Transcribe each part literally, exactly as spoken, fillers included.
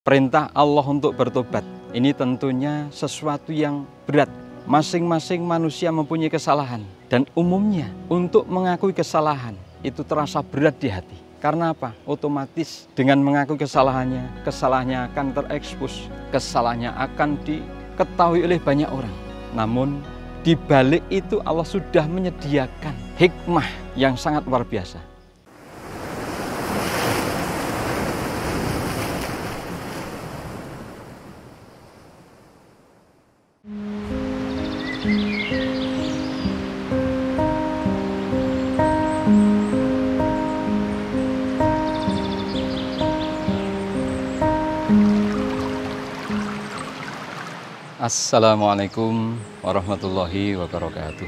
Perintah Allah untuk bertobat ini tentunya sesuatu yang berat. Masing-masing manusia mempunyai kesalahan, dan umumnya untuk mengakui kesalahan itu terasa berat di hati. Karena apa? Otomatis dengan mengakui kesalahannya, kesalahannya akan terekspos, kesalahannya akan diketahui oleh banyak orang. Namun di balik itu Allah sudah menyediakan hikmah yang sangat luar biasa. Assalamualaikum warahmatullahi wabarakatuh.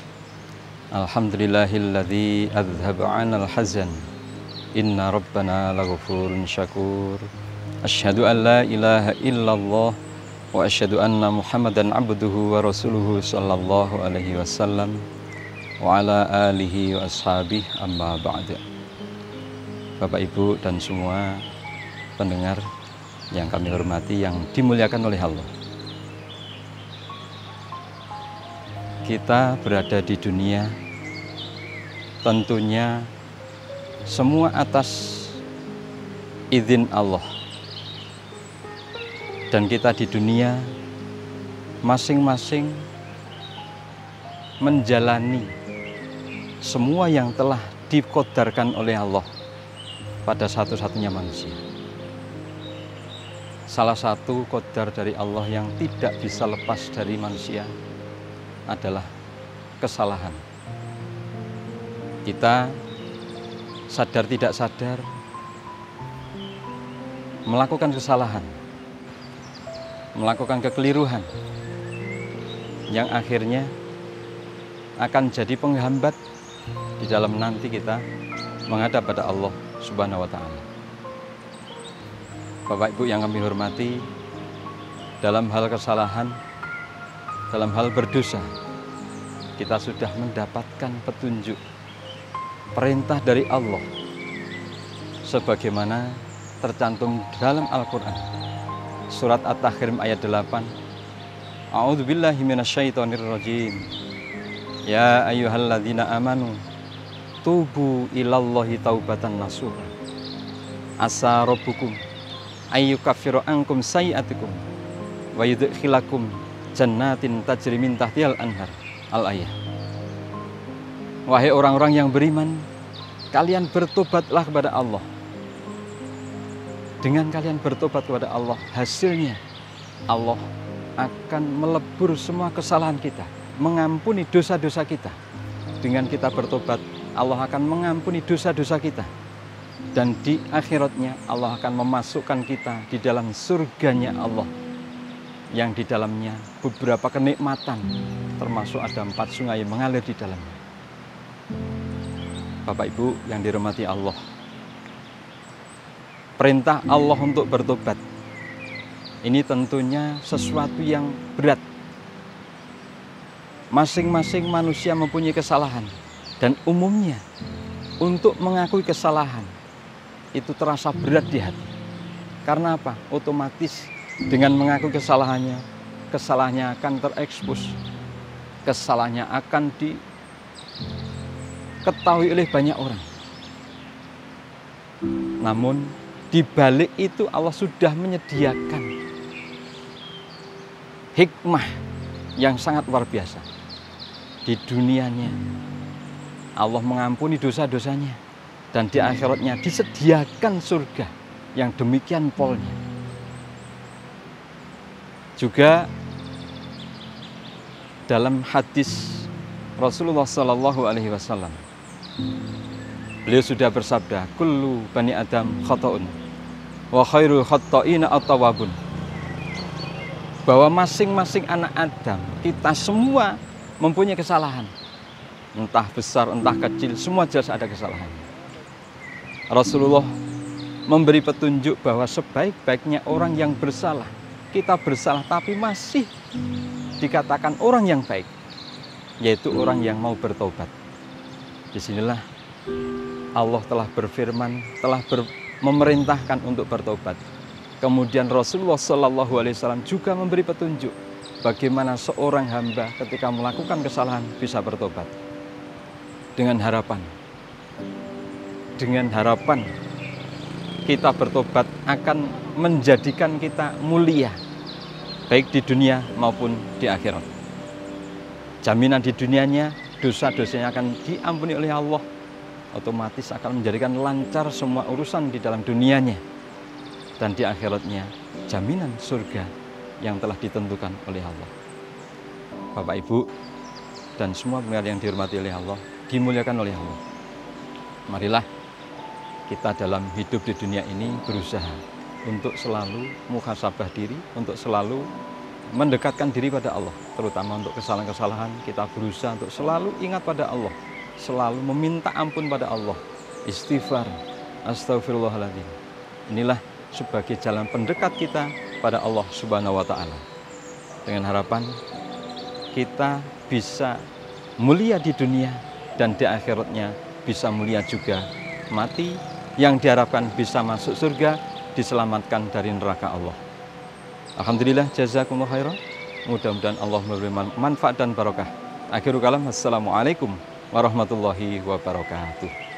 Alhamdulillahilladzi adzhaba 'anal hazan. Inna rabbana laghafurun syakur. Asyhadu an la ilaha illallah wa asyhadu anna Muhammadan abduhu wa rasuluhu sallallahu alaihi wasallam wa ala alihi wa ashabihi amma ba'da. Bapak Ibu dan semua pendengar yang kami hormati, yang dimuliakan oleh Allah. Kita berada di dunia tentunya semua atas izin Allah. Dan kita di dunia masing-masing menjalani semua yang telah dikodarkan oleh Allah pada satu-satunya manusia. Salah satu kodar dari Allah yang tidak bisa lepas dari manusia adalah kesalahan. Kita sadar tidak sadar melakukan kesalahan, melakukan kekeliruan yang akhirnya akan jadi penghambat di dalam nanti kita menghadap pada Allah Subhanahu wa Ta'ala. Bapak Ibu yang kami hormati, dalam hal kesalahan, dalam hal berdosa, kita sudah mendapatkan petunjuk perintah dari Allah sebagaimana tercantum dalam Al-Quran surat At-Tahrim ayat delapan. A'udzubillahi minasyaitonirrajim. Ya ayyuhalladzina amanu tubu ilallahi taubatan nasuha. Asa rabbukum ayyukaffiru ankum sayyi'atikum wa yudkhilakum jannatin tajri min tahtihal anhar. Al-ayah. Wahai orang-orang yang beriman, kalian bertobatlah kepada Allah. Dengan kalian bertobat kepada Allah, hasilnya Allah akan melebur semua kesalahan kita, mengampuni dosa-dosa kita. Dengan kita bertobat, Allah akan mengampuni dosa-dosa kita. Dan di akhiratnya Allah akan memasukkan kita di dalam surganya Allah, yang di dalamnya beberapa kenikmatan, termasuk ada empat sungai yang mengalir di dalamnya. Bapak Ibu yang dirahmati Allah, perintah Allah untuk bertobat ini tentunya sesuatu yang berat. Masing-masing manusia mempunyai kesalahan, dan umumnya untuk mengakui kesalahan itu terasa berat di hati. Karena apa? Otomatis dengan mengakui kesalahannya, kesalahannya akan terekspos, kesalahannya akan diketahui oleh banyak orang. Namun di balik itu Allah sudah menyediakan hikmah yang sangat luar biasa. Di dunianya Allah mengampuni dosa-dosanya, dan di akhiratnya disediakan surga yang demikian polnya. Juga dalam hadis Rasulullah Shallallahu Alaihi Wasallam, beliau sudah bersabda, kullu bani Adam khata'un wa khairul khata'ina at-tawwabun. Bahwa masing-masing anak Adam, kita semua mempunyai kesalahan, entah besar entah kecil, semua jelas ada kesalahan. Rasulullah memberi petunjuk bahwa sebaik-baiknya orang yang bersalah, kita bersalah tapi masih dikatakan orang yang baik, yaitu orang yang mau bertobat. Disinilah Allah telah berfirman, telah ber, memerintahkan untuk bertobat. Kemudian Rasulullah Shallallahu Alaihi Wasallam juga memberi petunjuk bagaimana seorang hamba ketika melakukan kesalahan bisa bertobat dengan harapan, dengan harapan kita bertobat akan menjadikan kita mulia baik di dunia maupun di akhirat. Jaminan di dunianya dosa-dosanya akan diampuni oleh Allah, otomatis akan menjadikan lancar semua urusan di dalam dunianya. Dan di akhiratnya jaminan surga yang telah ditentukan oleh Allah. Bapak Ibu dan semua pendengar yang dihormati oleh Allah, dimuliakan oleh Allah. Marilah kita dalam hidup di dunia ini berusaha untuk selalu muhasabah diri, untuk selalu mendekatkan diri pada Allah. Terutama untuk kesalahan-kesalahan, kita berusaha untuk selalu ingat pada Allah, selalu meminta ampun pada Allah, istighfar, astagfirullahaladzim. Inilah sebagai jalan pendekat kita pada Allah Subhanahu wa Ta'ala. Dengan harapan kita bisa mulia di dunia dan di akhiratnya bisa mulia juga. Mati yang diharapkan bisa masuk surga, diselamatkan dari neraka Allah. Alhamdulillah, jazakumullah khairan. Mudah-mudahan Allah memberi manfaat dan barokah. Akhirul kalam, assalamualaikum warahmatullahi wabarakatuh.